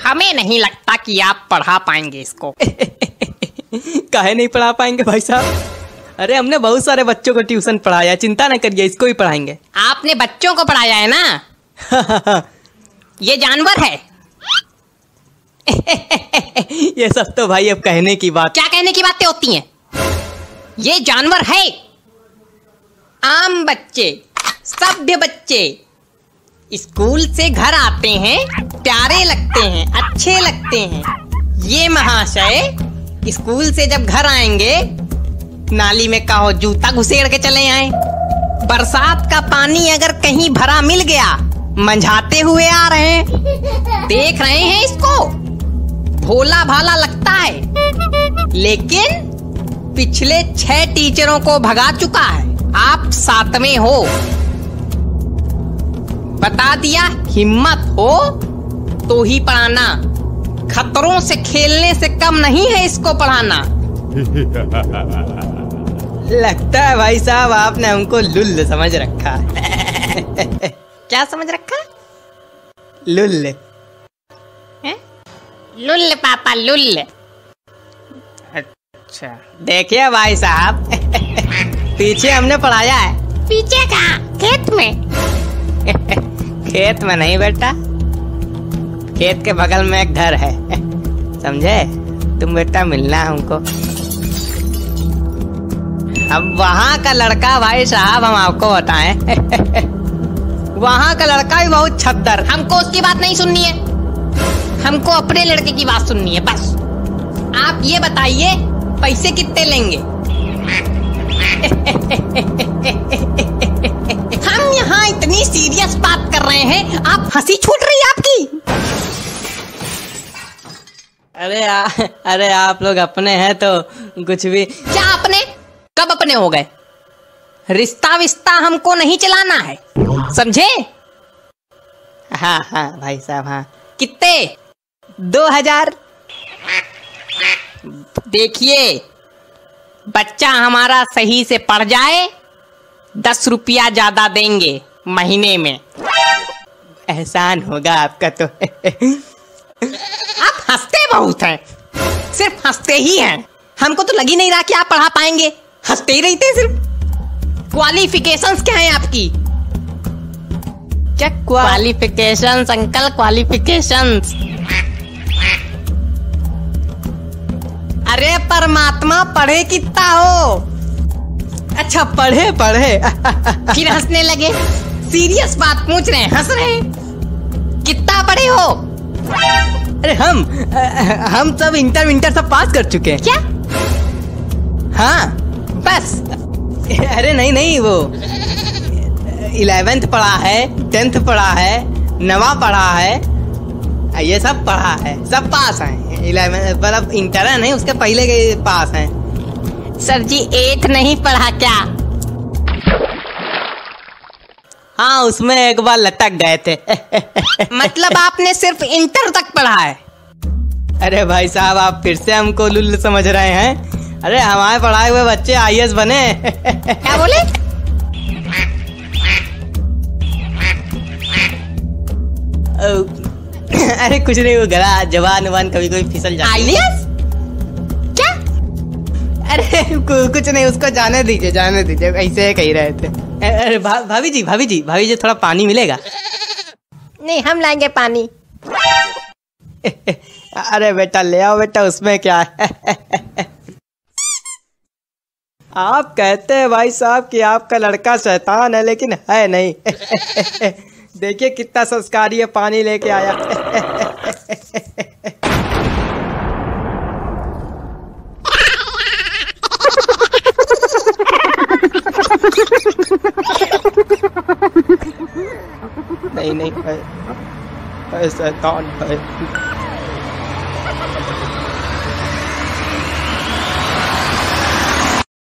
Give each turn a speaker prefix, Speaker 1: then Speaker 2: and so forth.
Speaker 1: हमें नहीं लगता कि आप पढ़ा पाएंगे इसको।
Speaker 2: काहे नहीं पढ़ा पाएंगे भाई साहब? अरे हमने बहुत सारे बच्चों को ट्यूशन पढ़ाया, चिंता न करिए, इसको भी पढ़ाएंगे।
Speaker 1: आपने बच्चों को पढ़ाया है ना? ये जानवर है।
Speaker 2: ये सब तो भाई अब कहने की बात।
Speaker 1: क्या कहने की बातें होती हैं? ये जानवर है। आम बच्चे, सभ्य बच्चे स्कूल से घर आते हैं, प्यारे लगते हैं, अच्छे लगते हैं। ये महाशय स्कूल से जब घर आएंगे, नाली में कहो जूता घुसेड़ के चले आए। बरसात का पानी अगर कहीं भरा मिल गया, मंझाते हुए आ रहे हैं। देख रहे हैं इसको, भोला भाला लगता है, लेकिन पिछले 6 टीचरों को भगा चुका है। आप 7वें हो। बता दिया, हिम्मत हो तो ही पढ़ाना। खतरों से खेलने से कम नहीं है इसको पढ़ाना।
Speaker 2: लगता है भाई साहब आपने हमको लुल्ल समझ रखा है।
Speaker 1: क्या समझ रखा?
Speaker 2: लुल्ल।
Speaker 1: लुल्ल पापा, लुल्ल।
Speaker 2: अच्छा देखिए भाई साहब, पीछे हमने पढ़ाया है।
Speaker 1: पीछे कहाँ? खेत में?
Speaker 2: खेत में नहीं बेटा, खेत के बगल में एक घर है, समझे? तुम बेटा मिलना है हमको। अब वहाँ का लड़का भाई साहब हम आपको बताएं, वहाँ का लड़का भी बहुत छद्दर।
Speaker 1: हमको उसकी बात नहीं सुननी है, हमको अपने लड़के की बात सुननी है बस। आप ये बताइए पैसे कितने लेंगे? हम यहाँ इतनी सीरियस बात कर रहे हैं, आप हंसी छूट रही है आपकी।
Speaker 2: अरे आप लोग अपने हैं तो कुछ भी।
Speaker 1: क्या अपने? कब अपने हो गए? रिश्ता विस्ता हमको नहीं चलाना है, समझे?
Speaker 2: हाँ हाँ भाई साहब, हाँ।
Speaker 1: कितने?
Speaker 2: 2000।
Speaker 1: देखिए, बच्चा हमारा सही से पढ़ जाए, 10 रुपया ज्यादा देंगे महीने में।
Speaker 2: एहसान होगा आपका तो।
Speaker 1: आप हंसते बहुत हैं, सिर्फ हंसते ही हैं। हमको तो लग ही नहीं रहा कि आप पढ़ा पाएंगे, हंसते ही रहते सिर्फ। क्वालिफिकेशंस क्या हैं आपकी?
Speaker 2: क्या
Speaker 1: क्वालिफिकेशंस अंकल, क्वालिफिकेशंस? अरे परमात्मा, पढ़े कितना हो?
Speaker 2: अच्छा पढ़े।
Speaker 1: फिर हंसने लगे। सीरियस बात पूछ रहे हैं, हंस रहे हैं। कितना पढ़े हो?
Speaker 2: अरे हम सब इंटर सब पास कर चुके हैं।
Speaker 1: क्या?
Speaker 2: हाँ
Speaker 1: बस?
Speaker 2: अरे नहीं, वो 11th पढ़ा है, 10th पढ़ा है, 9वां पढ़ा है, ये सब पढ़ा है, सब पास हैं। 11 मतलब इंटर है नहीं, उसके पहले के पास हैं।
Speaker 1: सर जी 8 नहीं पढ़ा क्या?
Speaker 2: हाँ उसमें एक बार लटक गए थे।
Speaker 1: मतलब आपने सिर्फ इंटर तक पढ़ा है?
Speaker 2: अरे भाई साहब आप फिर से हमको लुल्ल समझ रहे हैं। अरे हमारे पढ़ाए हुए बच्चे IAS बने।
Speaker 1: क्या बोले?
Speaker 2: अरे कुछ नहीं, वो गला जवान कभी फिसल जाता है।
Speaker 1: IAS? क्या?
Speaker 2: अरे कुछ नहीं, उसको जाने दीजिए, ऐसे कह रहे थे। अरे भाभी जी थोड़ा पानी मिलेगा?
Speaker 1: नहीं, हम लाएंगे पानी।
Speaker 2: अरे बेटा ले आओ बेटा, उसमें क्या है। आप कहते हैं भाई साहब कि आपका लड़का शैतान है, लेकिन है नहीं। देखिए कितना संस्कारी है, पानी लेके आया। नहीं है शैतान है।